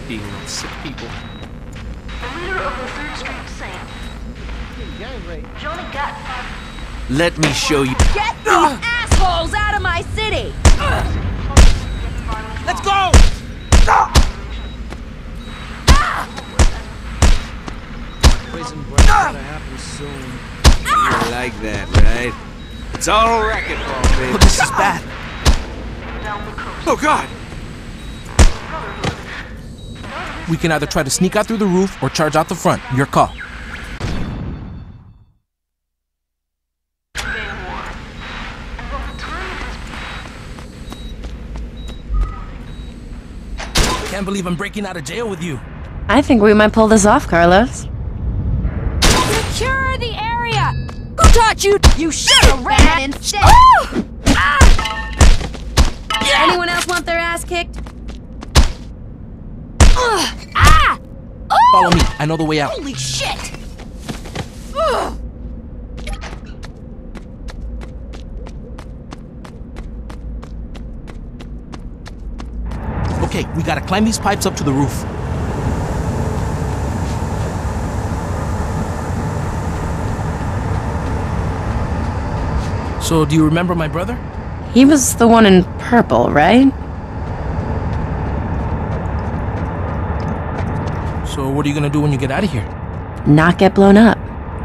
being with sick people. The leader of the 3rd Street Saint. Johnny got Let me show you. Get these assholes out of my city! Let's go! Prison break gotta happen soon. You like that, right? It's all racquetball, baby. Oh, this is bad. Oh, God! We can either try to sneak out through the roof or charge out the front. Your call. Can't believe I'm breaking out of jail with you. I think we might pull this off, Carlos. Secure the area! Who taught you? You should have ran instead! Anyone else want their ass kicked? Follow me. I know the way out. Holy shit! Okay, we gotta climb these pipes up to the roof. So, do you remember my brother? He was the one in purple, right? So, what are you gonna do when you get out of here? Not get blown up.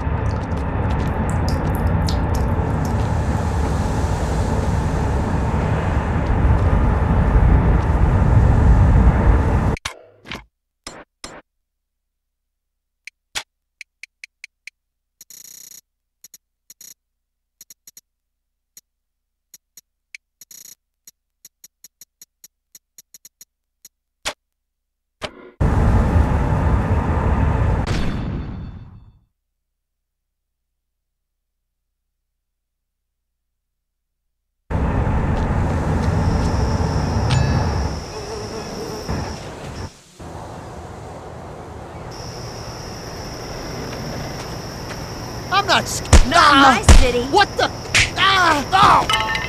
I'm not scared. Not my city! What the? Oh!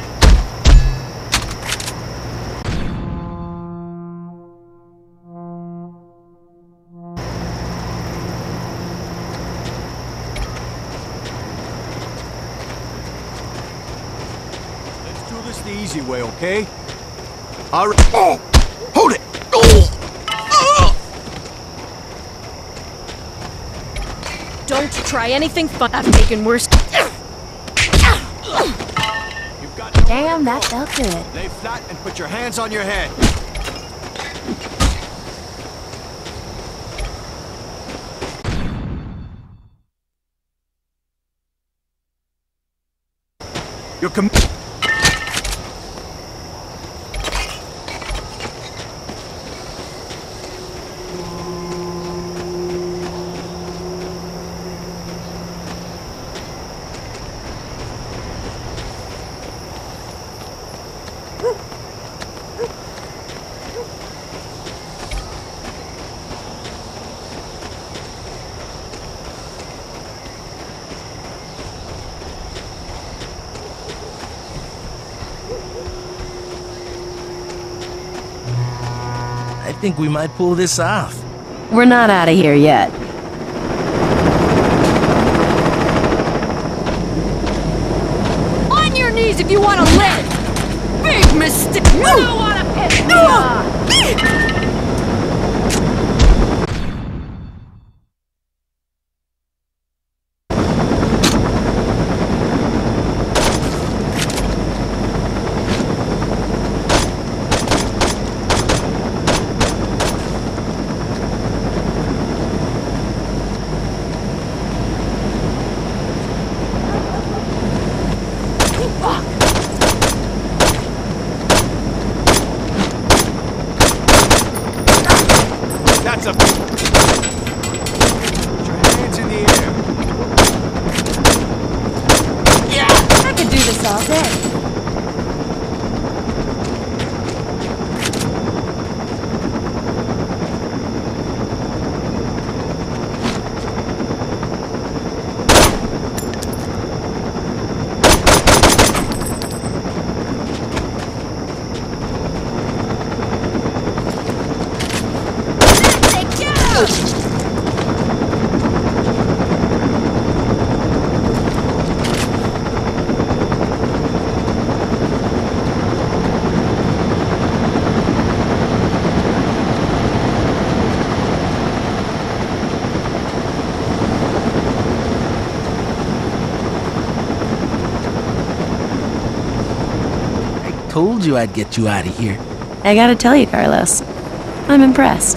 Let's do this the easy way, okay? All right. Oh! Hold it! Oh! Don't try anything fun. I've taken worse. Damn, that felt good. Lay flat and put your hands on your head. Your I think we might pull this off. We're not out of here yet. On your knees if you want to live! Big mistake! You don't want to piss me off! That's a... Put your hands in the air. Yeah! I could do this all day. told you I'd get you out of here. I gotta tell you, Carlos, I'm impressed.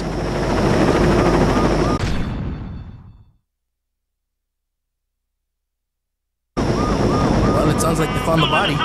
Well, it sounds like they found the body.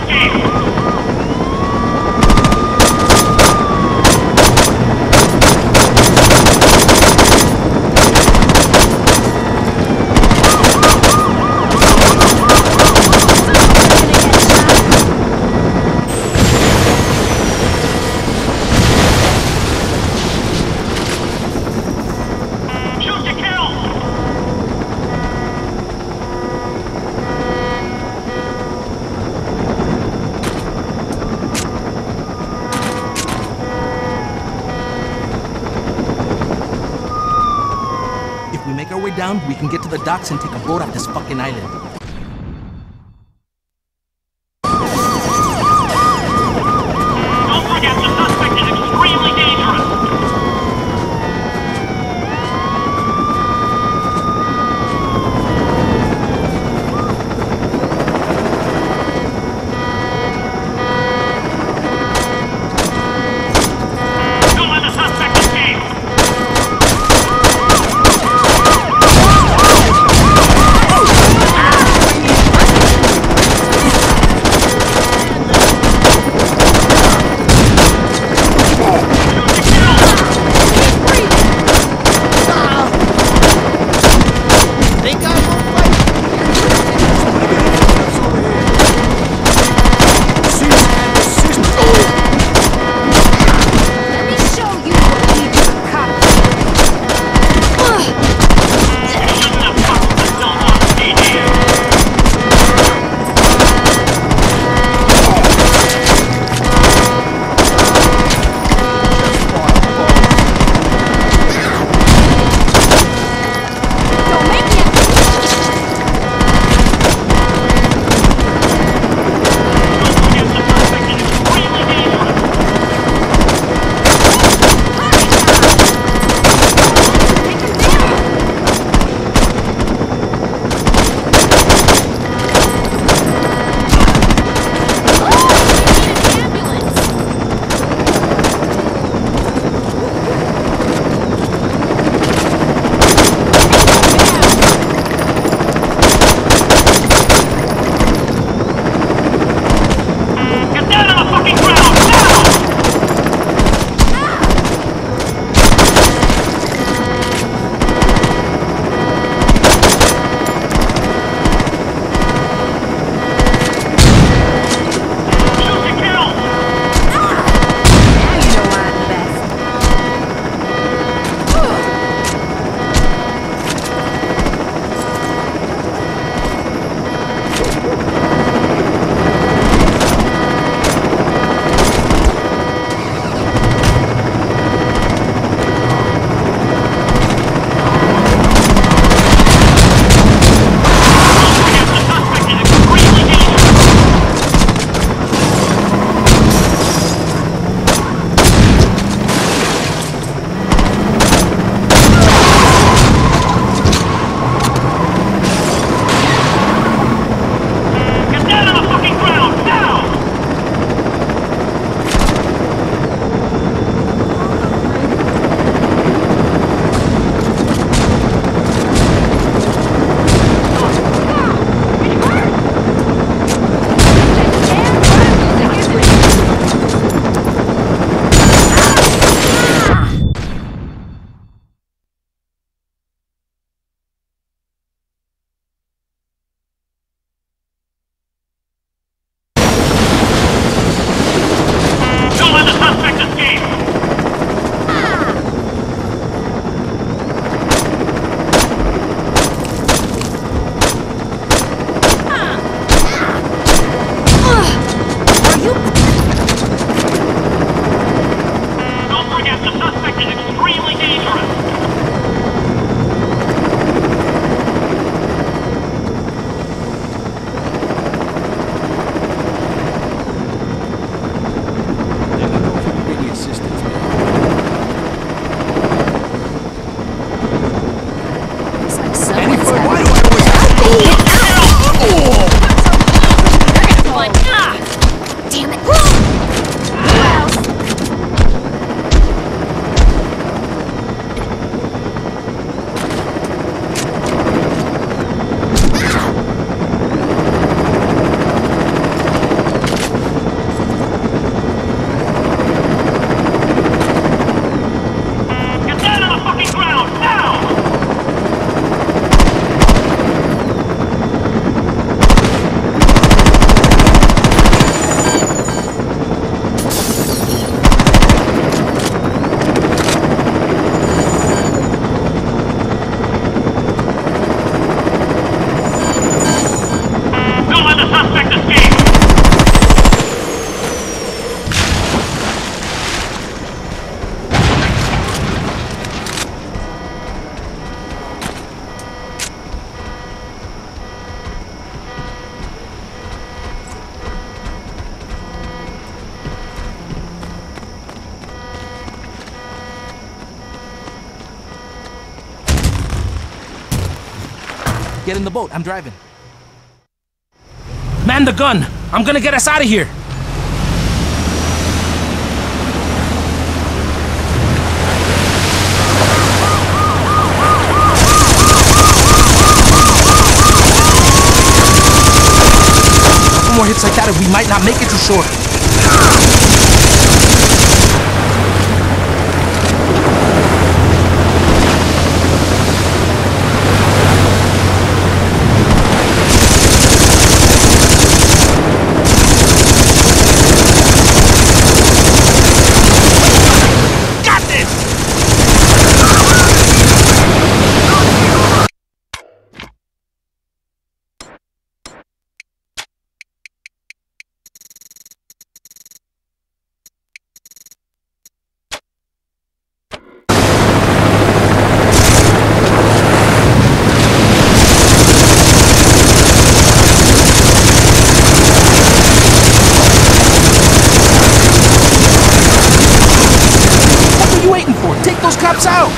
If we make our way down, we can get to the docks and take a boat off this fucking island. Don't forget, the suspect is extremely dangerous. Don't let the suspect escape. Get in the boat. I'm driving. Man the gun! I'm gonna get us out of here! More hits like that and we might not make it to shore. Take those cops out!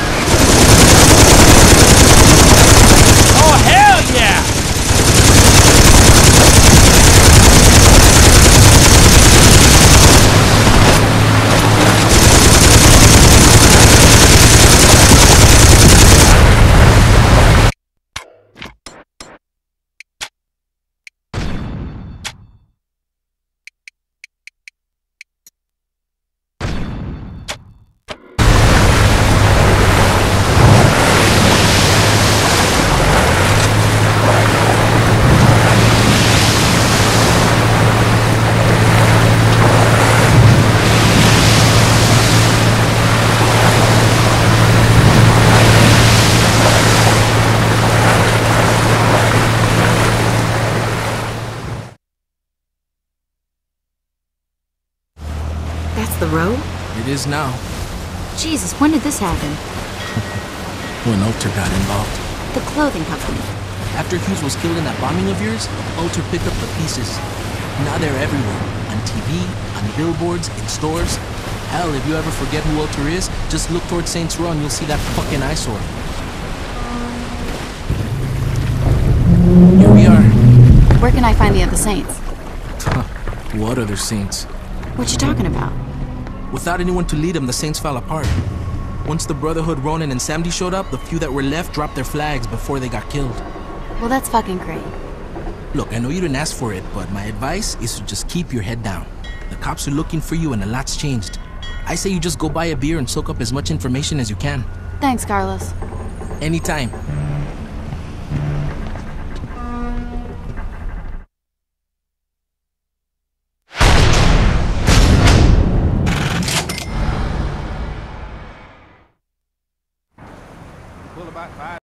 Oh, hell yeah! That's the road? It is now. Jesus, when did this happen? When Alter got involved. The clothing company. After Hughes was killed in that bombing of yours, Alter picked up the pieces. Now they're everywhere. On TV, on billboards, in stores. Hell, if you ever forget who Alter is, just look towards Saints Row and you'll see that fucking eyesore. Here we are. Where can I find the other saints? What other saints? What you talking about? Without anyone to lead them, the Saints fell apart. Once the Brotherhood, Ronin, and Samdi showed up, the few that were left dropped their flags before they got killed. Well, that's fucking great. Look, I know you didn't ask for it, but my advice is to just keep your head down. The cops are looking for you and a lot's changed. I say you just go buy a beer and soak up as much information as you can. Thanks, Carlos. Anytime. Pull about 5